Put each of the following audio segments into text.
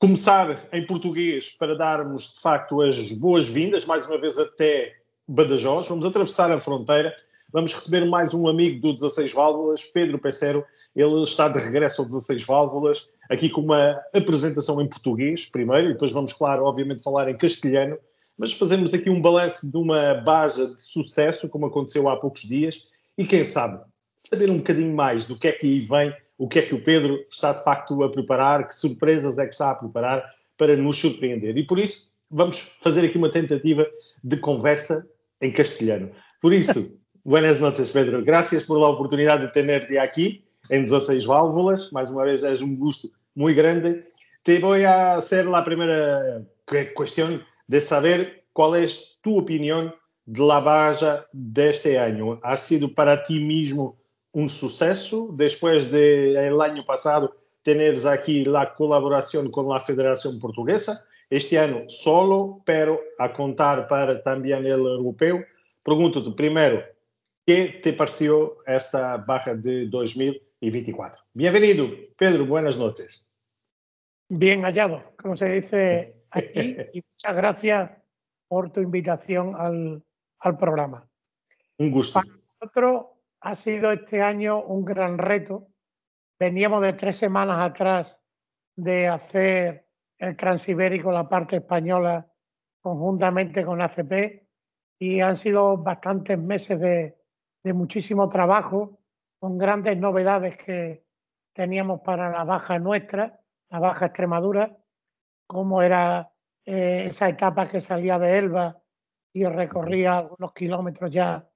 começar em português para darmos, de facto, as boas-vindas, mais uma vez até Badajoz. Vamos atravessar a fronteira, vamos receber mais um amigo do 16 Válvulas, Pedro Pecero. Ele está de regresso ao 16 Válvulas, aqui com uma apresentação em português, primeiro, e depois vamos, claro, obviamente, falar em castelhano, mas fazemos aqui um balanço de uma baja de sucesso, como aconteceu há poucos dias, e quem sabe, saber um bocadinho mais do que é que aí vem, o que é que o Pedro está de facto a preparar, que surpresas é que está a preparar para nos surpreender. E por isso vamos fazer aqui uma tentativa de conversa em castelhano. Por isso, buenas noches, Pedro. Gracias por la oportunidad de tenerte aquí en 16 Válvulas. Mais uma vez, es un gusto muy grande. Te voy a hacer la primera cuestión de saber cuál es tu opinión de la Baja de este año. ¿Ha sido para ti mismo un suceso después del año pasado tener aquí la colaboración con la Federación Portuguesa? Este año solo, pero a contar para también el europeo. Pregúntate primero, ¿qué te pareció esta baja de 2024? Bienvenido, Pedro, buenas noches. Bien hallado, como se dice aquí, y muchas gracias por tu invitación al programa. Un gusto. Para nosotros ha sido este año un gran reto. Veníamos de 3 semanas atrás de hacer el Transibérico, la parte española, conjuntamente con ACP, y han sido bastantes meses de muchísimo trabajo, con grandes novedades que teníamos para la baja nuestra, la baja Extremadura, como era esa etapa que salía de Elba y recorría algunos kilómetros ya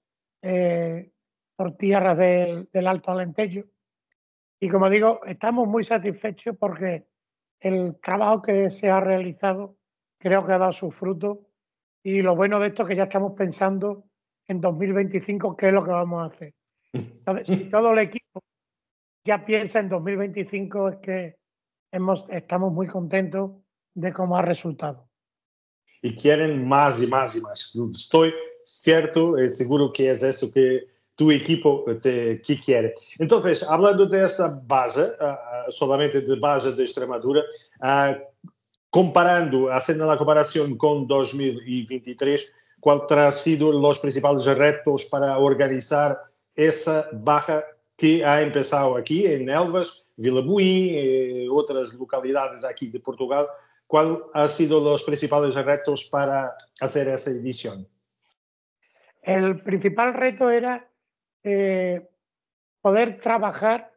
por tierras del Alto Alentejo. Y como digo, estamos muy satisfechos porque el trabajo que se ha realizado creo que ha dado sus frutos, y lo bueno de esto es que ya estamos pensando en 2025 qué es lo que vamos a hacer. Entonces, si todo el equipo ya piensa en 2025 es que estamos muy contentos de cómo ha resultado. Y quieren más y más y más. Estoy cierto, seguro que es eso que tu equipo que quiere. Entonces, hablando de esta base, solamente de base de Extremadura, comparando, haciendo la comparación con 2023, ¿cuáles han sido los principales retos para organizar esa baja que ha empezado aquí en Elvas, Vila Buim, otras localidades aquí de Portugal? ¿Cuáles han sido los principales retos para hacer esa edición? El principal reto era poder trabajar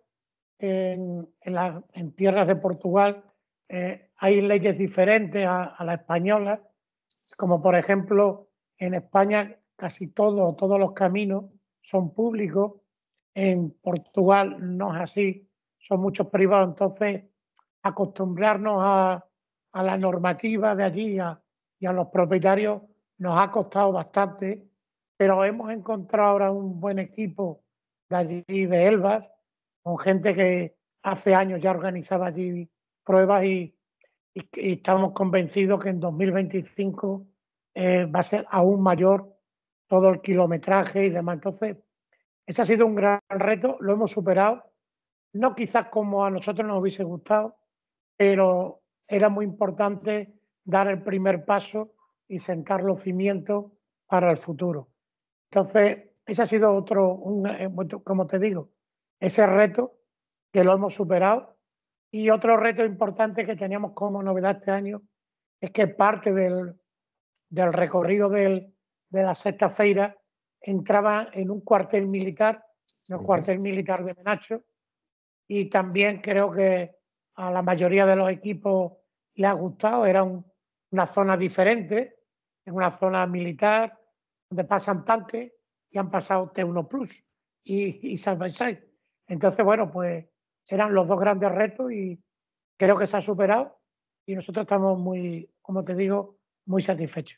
en tierras de Portugal. Hay leyes diferentes a la española, como por ejemplo en España casi todos los caminos son públicos. En Portugal no es así, son muchos privados. Entonces, acostumbrarnos a la normativa de allí y a los propietarios nos ha costado bastante, pero hemos encontrado ahora un buen equipo de allí, de Elvas, con gente que hace años ya organizaba allí pruebas, y estamos convencidos que en 2025 va a ser aún mayor todo el kilometraje y demás. Entonces, ese ha sido un gran reto, lo hemos superado, no quizás como a nosotros nos hubiese gustado, pero era muy importante dar el primer paso y sentar los cimientos para el futuro. Entonces, ese ha sido otro, como te digo, ese reto que lo hemos superado. Y otro reto importante que teníamos como novedad este año es que parte del recorrido de la sexta feira entraba en un cuartel militar, el cuartel militar de Menacho, y también creo que a la mayoría de los equipos les ha gustado. Era una zona diferente, es una zona militar donde pasan tanques y han pasado T1 Plus y Side by Side. Entonces, bueno, pues eran los dos grandes retos y creo que se ha superado, y nosotros estamos muy, como te digo, muy satisfechos.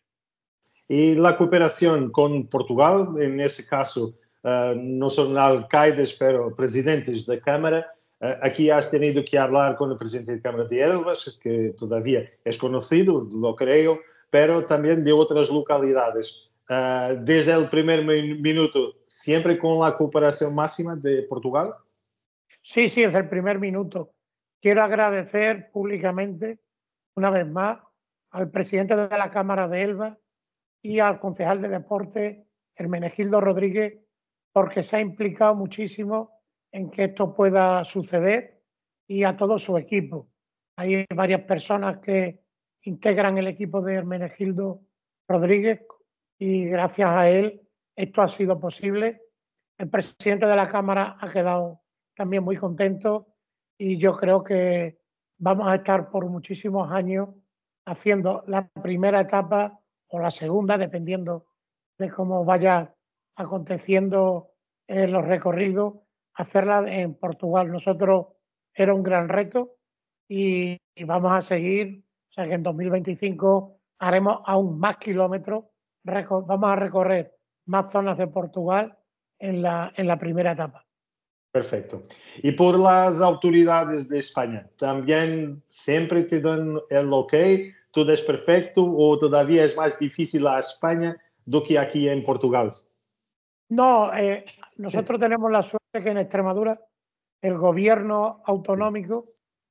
Y la cooperación con Portugal, en ese caso, no son alcaldes, pero presidentes de Cámara. Aquí has tenido que hablar con el presidente de Cámara de Elvas, que todavía es conocido, lo creo, pero también de otras localidades. Desde el primer minuto, ¿siempre con la cooperación máxima de Portugal? Sí, desde el primer minuto. Quiero agradecer públicamente una vez más, al presidente de la Cámara de Elva y al concejal de deporte, Hermenegildo Rodríguez, porque se ha implicado muchísimo en que esto pueda suceder, y a todo su equipo. Hay varias personas que integran el equipo de Hermenegildo Rodríguez y gracias a él esto ha sido posible. El presidente de la Cámara ha quedado también muy contento y yo creo que vamos a estar por muchísimos años haciendo la primera etapa o la segunda, dependiendo de cómo vaya aconteciendo los recorridos, hacerla en Portugal. Nosotros era un gran reto y vamos a seguir, o sea que en 2025 haremos aún más kilómetros, vamos a recorrer más zonas de Portugal en la primera etapa. Perfecto. Y por las autoridades de España, ¿también siempre te dan el ok? ¿Todo es perfecto o todavía es más difícil a España do que aquí en Portugal? No, nosotros tenemos la suerte que en Extremadura el gobierno autonómico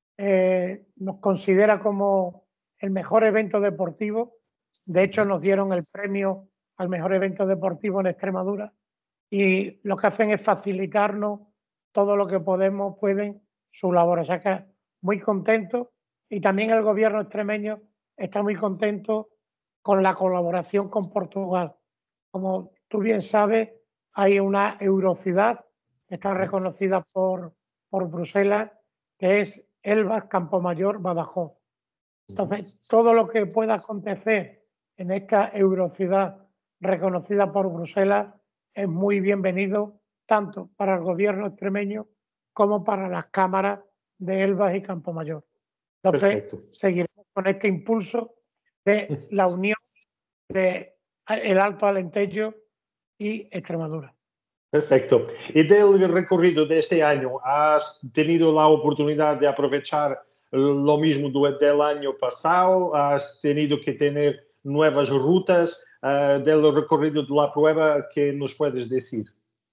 nos considera como el mejor evento deportivo. De hecho, nos dieron el premio al mejor evento deportivo en Extremadura y lo que hacen es facilitarnos todo lo que pueden su labor. O sea que muy contento, y también el gobierno extremeño está muy contento con la colaboración con Portugal. Como tú bien sabes, hay una Eurociudad que está reconocida por Bruselas, que es Elvas, Campomayor, Badajoz. Entonces, todo lo que pueda acontecer en esta Eurociudad reconocida por Bruselas es muy bienvenido, tanto para el gobierno extremeño como para las cámaras de Elvas y Campomayor. Entonces, Perfecto. seguiremos con este impulso de la unión de el Alto Alentejo y Extremadura. Perfecto. ¿Y del recorrido de este año, has tenido la oportunidad de aprovechar lo mismo del año pasado? ¿Has tenido que tener nuevas rutas del recorrido de la prueba? ¿Qué nos puedes decir?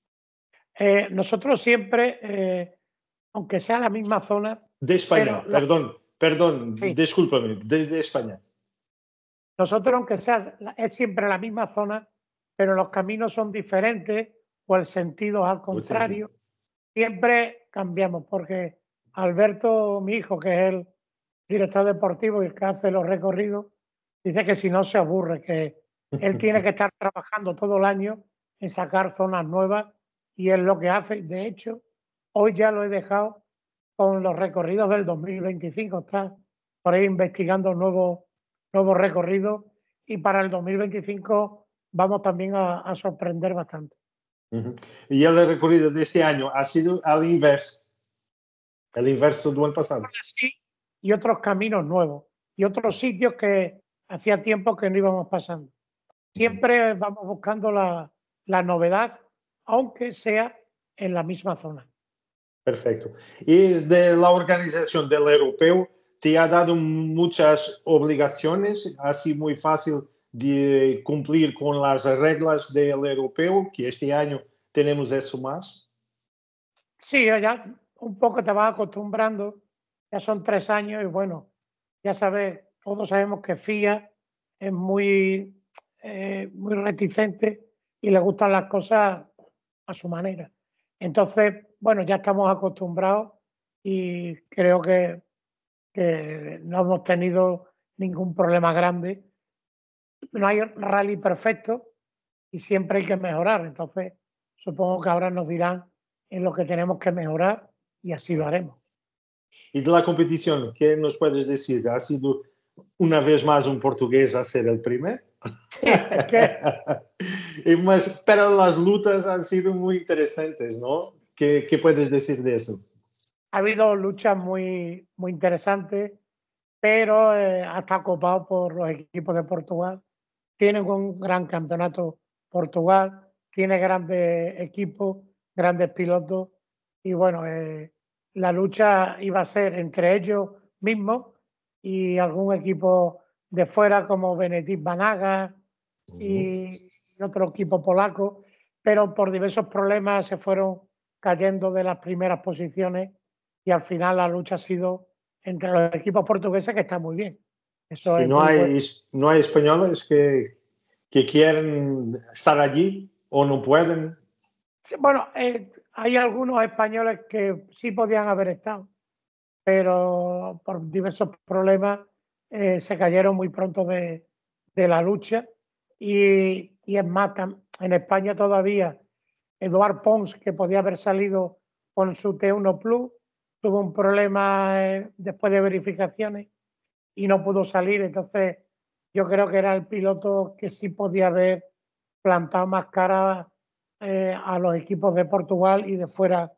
Nosotros siempre, aunque sea la misma zona, De pero España, perdón, sí, discúlpame, desde España. nosotros, aunque sea, es siempre la misma zona, pero los caminos son diferentes o el sentido es al Pues sí. contrario. Siempre cambiamos, porque Alberto, mi hijo, que es el director deportivo y el que hace los recorridos, dice que si no se aburre, que él tiene que estar trabajando todo el año en sacar zonas nuevas y es lo que hace. De hecho, hoy ya lo he dejado con los recorridos del 2025. Está por ahí investigando nuevos recorridos y para el 2025 vamos también a sorprender bastante. Uhum. Y el recorrido de este año ha sido el inverso del año pasado. Sí, y otros caminos nuevos y otros sitios que hacía tiempo que no íbamos pasando. Siempre vamos buscando la novedad, aunque sea en la misma zona. Perfecto. ¿Y de la organización del europeo te ha dado muchas obligaciones? ¿Así muy fácil de cumplir con las reglas del europeo, que este año tenemos eso más? Sí, ya un poco te vas acostumbrando, ya son 3 años y bueno, ya sabes, todos sabemos que FIA es muy reticente y le gustan las cosas a su manera. Entonces, bueno, ya estamos acostumbrados y creo que no hemos tenido ningún problema grande. No hay rally perfecto y siempre hay que mejorar. Entonces, supongo que ahora nos dirán en lo que tenemos que mejorar y así lo haremos. Y de la competición, ¿qué nos puedes decir? ¿Ha sido una vez más un portugués a ser el primero? Sí, es que Pero las lutas han sido muy interesantes, ¿no? ¿Qué puedes decir de eso? ha habido luchas muy interesantes, pero ha estado copado por los equipos de Portugal. Tienen un gran campeonato Portugal, tiene grandes equipos, grandes pilotos y bueno, la lucha iba a ser entre ellos mismos y algún equipo de fuera como Benetit Banaga y otro equipo polaco, pero por diversos problemas se fueron cayendo de las primeras posiciones y al final la lucha ha sido entre los equipos portugueses, que está muy bien. Eso ¿Y es muy bueno. no hay españoles que quieren estar allí o no pueden? Sí, bueno, hay algunos españoles que sí podían haber estado, pero por diversos problemas se cayeron muy pronto de la lucha. Y es más, en España todavía Eduard Pons, que podía haber salido con su T1 Plus, tuvo un problema después de verificaciones y no pudo salir. Entonces, yo creo que era el piloto que sí podía haber plantado más cara a los equipos de Portugal y de fuera.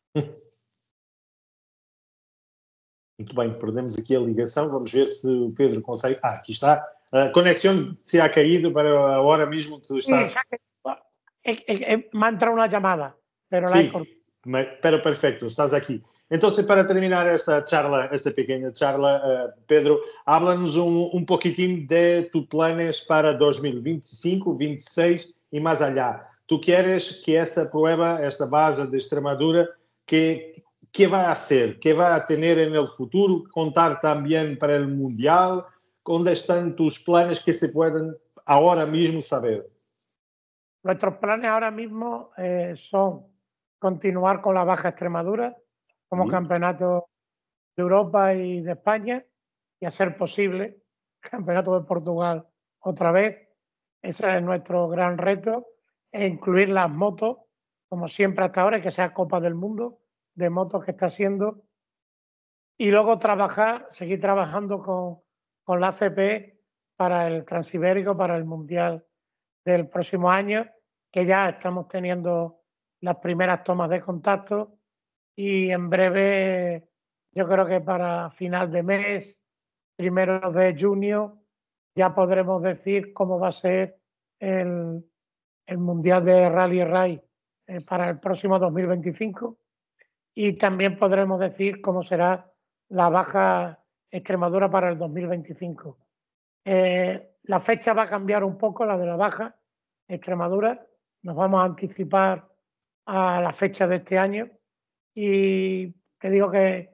Muito bem, perdemos aqui a ligação. Vamos ver se o Pedro consegue. Ah, aqui está. A conexão se ha caído para a hora mesmo que tu Sí, estás. me ha entrado una llamada, pero la he Sim, cortado. pero perfecto, estás aqui. Então, para terminar esta charla, esta pequena charla, Pedro, háblanos um poquitinho de tus planes para 2025, 26 e mais allá. Tu queres que essa prueba, esta base de Extremadura, que vai a ser? Que vai a tener en el futuro? Contar también para el Mundial? ¿Dónde están tus planes que se pueden ahora mismo saber? Nuestros planes ahora mismo son continuar con la Baja Extremadura como Sí. campeonato de Europa y de España, y a ser posible campeonato de Portugal otra vez. Ese es nuestro gran reto, e incluir las motos, como siempre hasta ahora, y que sea Copa del Mundo de motos que está siendo. Y luego seguir trabajando con la ACP para el Transibérico, para el Mundial del próximo año, que ya estamos teniendo las primeras tomas de contacto, y en breve, yo creo que para final de mes, primero de junio, ya podremos decir cómo va a ser el Mundial de Rally Raid para el próximo 2025, y también podremos decir cómo será la Baja Extremadura para el 2025. La fecha va a cambiar un poco, la de la Baja Extremadura. Nos vamos a anticipar a la fecha de este año, y te digo que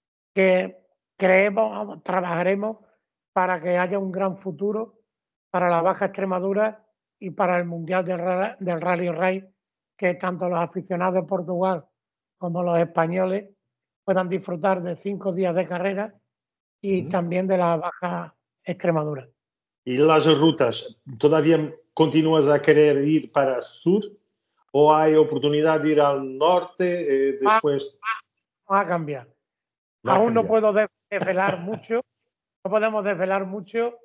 creemos, trabajaremos para que haya un gran futuro para la Baja Extremadura y para el Mundial del Rally Raid, que tanto los aficionados de Portugal como los españoles puedan disfrutar de 5 días de carrera y también de la Baja Extremadura. ¿Y las rutas, todavía continúas a querer ir para el sur o hay oportunidad de ir al norte después? Va a cambiar. Va a Aún no cambiar. puedo desvelar mucho, no podemos desvelar mucho,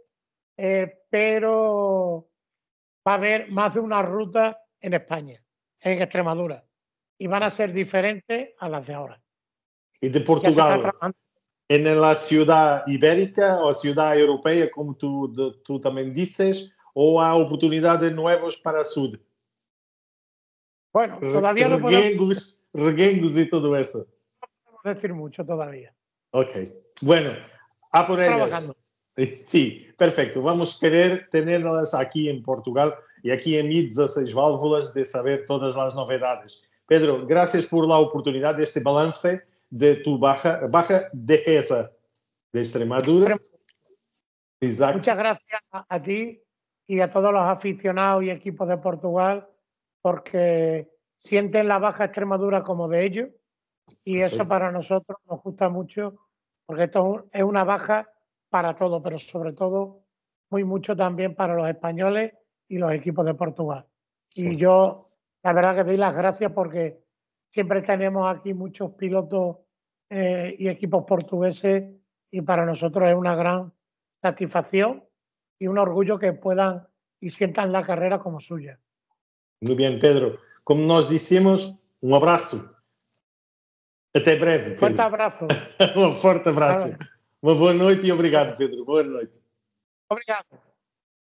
pero va a haber más de una ruta en España, en Extremadura, y van a ser diferentes a las de ahora. ¿Y de Ya se está Portugal, trabajando. en la ciudad ibérica o ciudad europea, como tú también dices, o hay oportunidades nuevas para el sur? Bueno, todavía no podemos Reguengos y todo eso. decir mucho todavía. Ok, bueno, a por ellas. Trabajando. Sí, perfecto. Vamos querer tenerlas aquí en Portugal y aquí en Mi 16 Válvulas de saber todas las novedades. Pedro, gracias por la oportunidad de este balance de tu baja Dehesa de Extremadura. Exacto. Muchas gracias a ti y a todos los aficionados y equipos de Portugal, porque sienten la Baja Extremadura como de ellos, y eso para nosotros nos gusta mucho, porque esto es una baja para todo, pero sobre todo muy mucho también para los españoles y los equipos de Portugal. Y yo la verdad que doy las gracias, porque siempre tenemos aquí muchos pilotos y equipos portugueses, y para nosotros es una gran satisfacción y un orgullo que puedan y sientan la carrera como suya. Muy bien, Pedro. Como nos decimos, un abrazo. Até breve, Pedro. Fuerte abrazo. Um forte abraço. Uma boa noite e obrigado, Pedro. Boa noite. Obrigado.